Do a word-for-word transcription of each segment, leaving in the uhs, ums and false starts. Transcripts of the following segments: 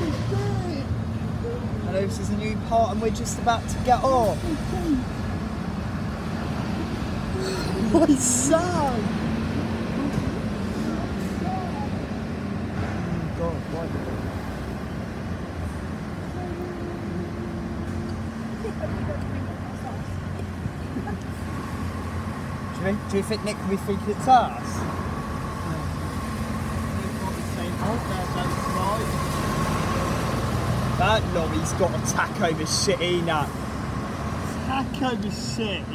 Hello, this is a new part and we're just about to get off. My son! Oh God, why? Do you, do you think Nick will be thinking it's us? That lorry's got a tack over shit, ain't it? Tack over shit?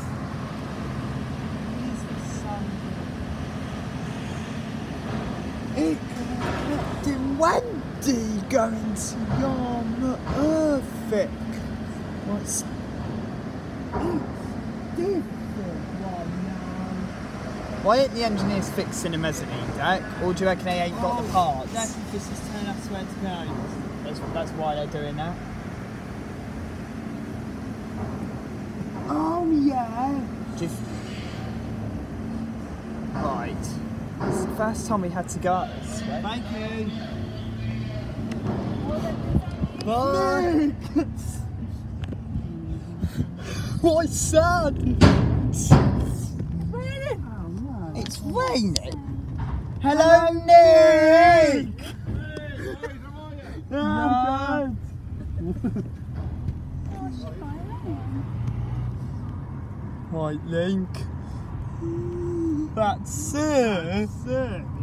It Captain Wendy going to Yarmouth. What's different right now? Why ain't the engineers fixing the mezzanine deck? Or do you reckon they ain't got oh, the parts? That's because he's telling us where to go. That's, that's why they're doing that. Oh yeah. Just right. It's the first time we had to go out this way. Thank you. Bye. My son. Raining. Oh no. It's raining. Hello, Nick. No. Wightlink. That's it. That's it.